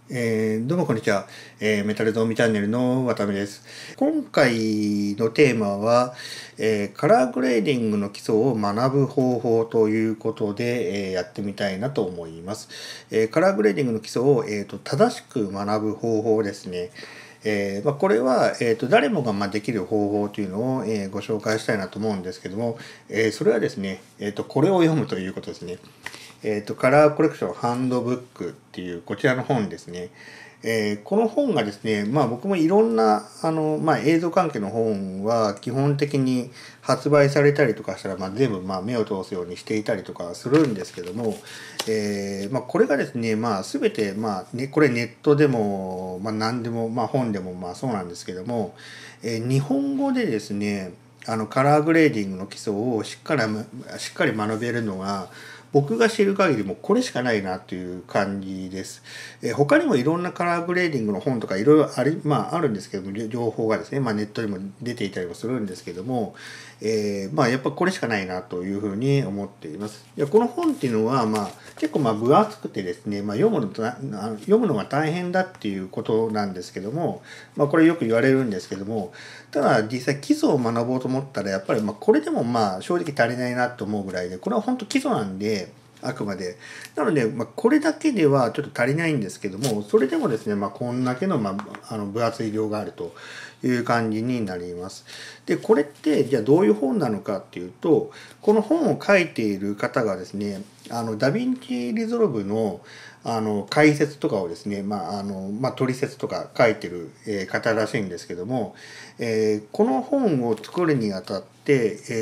どうもこんにちは、メタルドームチャンネルの渡辺です。今回のテーマは、カラーグレーディングの基礎を学ぶ方法ということで、やってみたいなと思います。カラーグレーディングの基礎を、正しく学ぶ方法ですね。これは、誰もができる方法というのを、ご紹介したいなと思うんですけども、それはですね、これを読むということですね。カラーコレクションハンドブックっていうこちらの本ですね。この本がですね、僕もいろんな映像関係の本は基本的に発売されたりとかしたら、全部目を通すようにしていたりとかするんですけども、これがですね、全て、これネットでも、何でも、本でもそうなんですけども、日本語でですね、カラーグレーディングの基礎をしっかり学べるのが僕が知る限りもこれしかないなという感じです。他にもいろんなカラーグレーディングの本とかいろいろあるんですけども、情報がですね、ネットにも出ていたりもするんですけども、やっぱこれしかないなというふうに思っています。この本っていうのは、結構分厚くてですね、読むのが大変だっていうことなんですけども、これよく言われるんですけども、ただ実際基礎を学ぼうと思ったらやっぱりこれでも正直足りないなと思うぐらいで、これは本当基礎なんで、あくまで。なので、これだけではちょっと足りないんですけども、それでもですね、こんだけの、分厚い量があるという感じになります。で、これって、じゃあどういう本なのかっていうと、この本を書いている方がですね、ダヴィンチリゾルブの、解説とかをですね、取説とか書いてる、方らしいんですけども、この本を作るにあたって、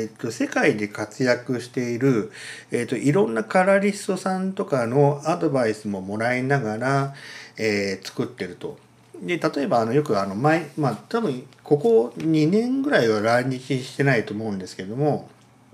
世界で活躍している、いろんなカラリストさんとかのアドバイスももらいながら、作ってると。で、例えばよく多分ここ2年ぐらいは来日してないと思うんですけども、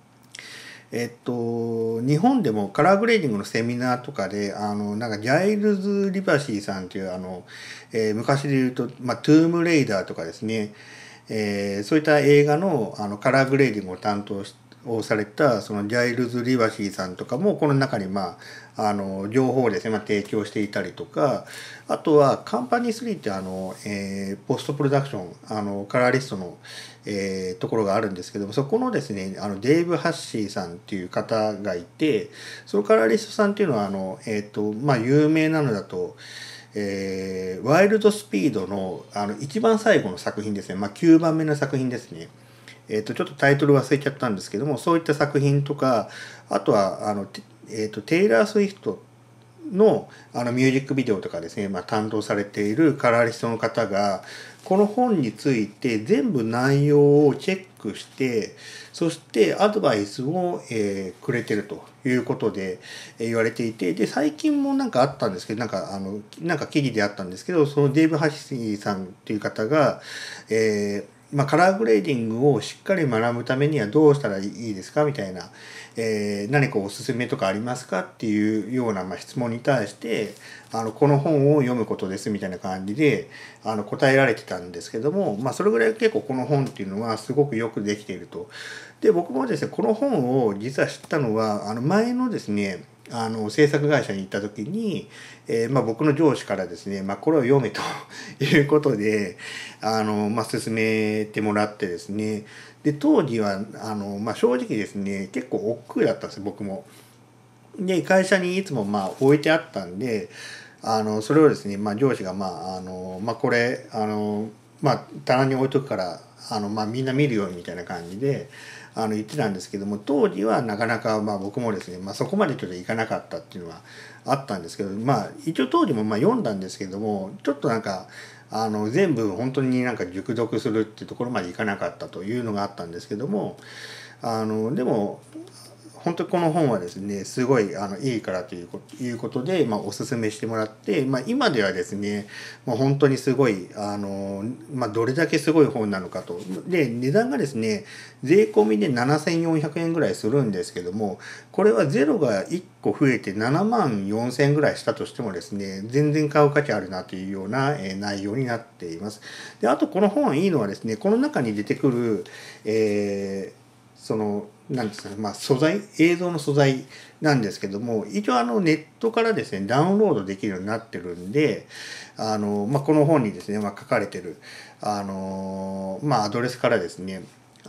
日本でもカラーグレーディングのセミナーとかで、ジャイルズ・リバシーさんという、昔で言うと、トゥームレイダーとかですね、そういった映画の、カラーグレーディングを担当をされた、そのジャイルズ・リバシーさんとかも、この中に、情報をですね、提供していたりとか、あとは、カンパニー3ってポストプロダクション、カラーリストの、ところがあるんですけども、そこのですね、デーブ・ハッシーさんっていう方がいて、そのカラーリストさんっていうのは、有名なのだと、ワイルドスピードの一番最後の作品ですね、9番目の作品ですね。ちょっとタイトル忘れちゃったんですけども、そういった作品とか、あとはテイラー・スウィフトのミュージックビデオとかですね、担当されているカラーリストの方がこの本について全部内容をチェックして、そしてアドバイスを、くれてるということで、言われていて、で最近もあったんですけど、記事であったんですけど、そのデーブ・ハシーさんっていう方が、カラーグレーディングをしっかり学ぶためにはどうしたらいいですかみたいな、何かおすすめとかありますかっていうような、質問に対してこの本を読むことですみたいな感じで答えられてたんですけども、それぐらい結構この本っていうのはすごくよくできていると。で僕もですね、この本を実は知ったのは前のですね制作会社に行った時に、僕の上司からですね、これを読めということで勧めてもらってですね、で当時は正直ですね結構億劫だったんですよ、僕も。で会社にいつも置いてあったんで、それをですね、上司がこれ棚に置いとくからみんな見るようにみたいな感じで言ってたんですけども、当時はなかなか僕もですね、そこまでちょっといかなかったっていうのはあったんですけど、一応当時も読んだんですけども、ちょっと全部本当に熟読するっていうところまでいかなかったというのがあったんですけども、でも本当にこの本はですねすごいいいからということで、おすすめしてもらって、今ではですねもう本当にすごいどれだけすごい本なのかと。で値段がですね税込みで7400円ぐらいするんですけども、これはゼロが1個増えて7万4000円ぐらいしたとしてもですね全然買う価値あるなというような内容になっています。であとこの本いいのはですね、この中に出てくるそのなんですかね、素材、映像の素材なんですけども、一応ネットからですね、ダウンロードできるようになってるんで、この本にですね、書かれてる、アドレスからですね、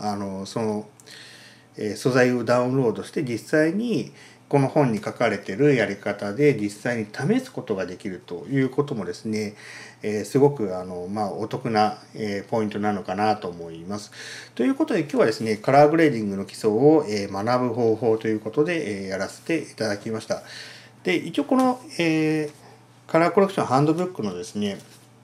素材をダウンロードして実際にこの本に書かれてるやり方で実際に試すことができるということもですね、すごくお得な、ポイントなのかなと思います。ということで今日はですね、カラーグレーディングの基礎を、学ぶ方法ということで、やらせていただきました。で、一応この、カラーコレクションハンドブックのですね、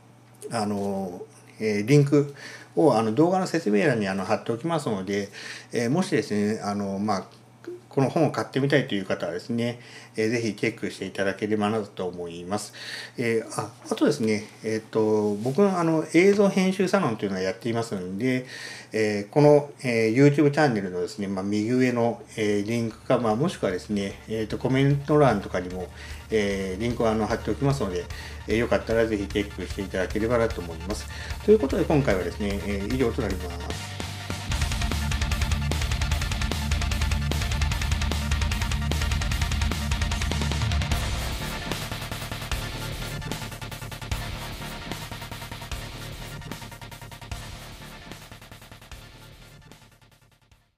リンクを動画の説明欄に貼っておきますので、もしですねこの本を買ってみたいという方はですね、ぜひチェックしていただければなと思います。あとですね、僕の映像編集サロンというのをやっていますので、この、YouTube チャンネルのですね、右上の、リンクか、もしくはですね、コメント欄とかにも、リンクを貼っておきますので、よかったらぜひチェックしていただければなと思います。ということで今回はですね、以上となります。